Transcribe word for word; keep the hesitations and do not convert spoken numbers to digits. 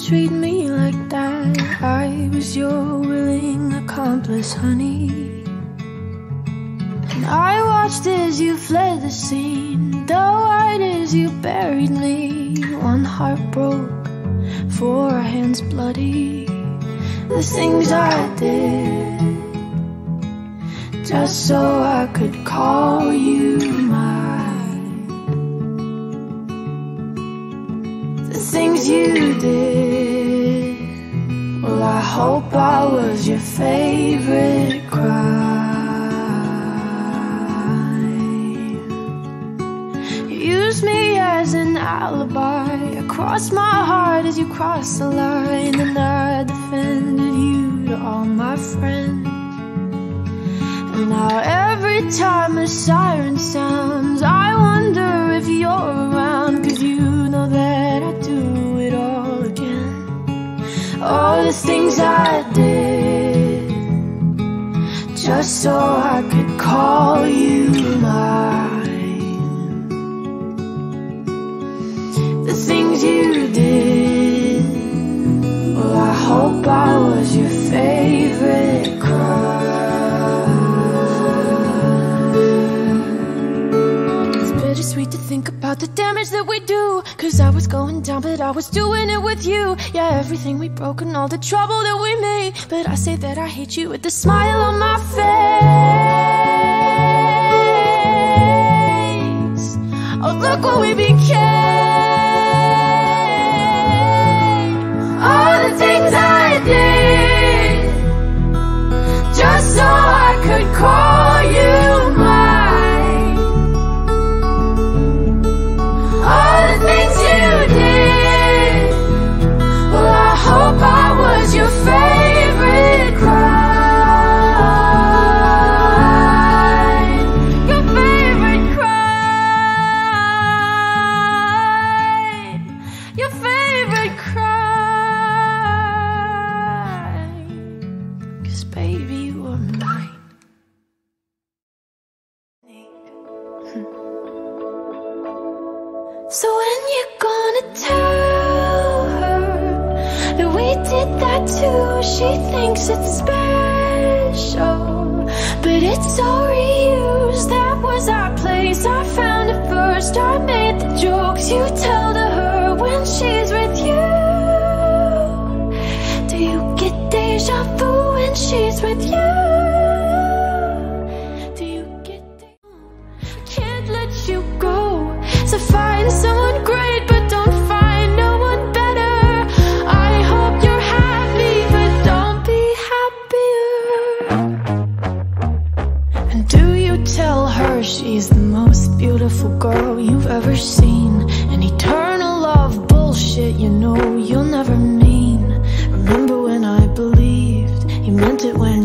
treat me like that. I was your willing accomplice, honey. And I watched as you fled the scene, died as you buried me. One heart broke, four hands bloody. The things I did just so I could call you mine. The things you did, well, I hope I was your favorite crime. You used me as an alibi, I crossed my heart as you crossed the line, and I defended you to all my friends. And now every time a siren sounds, I wonder if you're around, 'cause you know that I do it all again. All the things I did just so I could call you mine. The things you did, well, I hope I was your favorite crime. Sweet to think about the damage that we do, 'cause I was going down but I was doing it with you. Yeah, everything we broke and all the trouble that we made, but I say that I hate you with a smile on my face. Oh, look what we became. All the things I did just so I could call you mine. All the things you did, well, I hope I was your favorite crime. Your favorite crime. Your favorite crime. 'Cause baby, you were mine. So when you're gonna tell her that we did that too? She thinks it's special, but it's so reused. That was our place, I found it first. I made the jokes you tell to her when she's with you. Do you get deja vu when she's with you? Do you get deja vu? Can't let you go. So find someone great, but don't find no one better. I hope you're happy, but don't be happier. And do you tell her she's the most beautiful girl you've ever seen? An eternal love bullshit you know you'll never mean. Remember when I believed you meant it when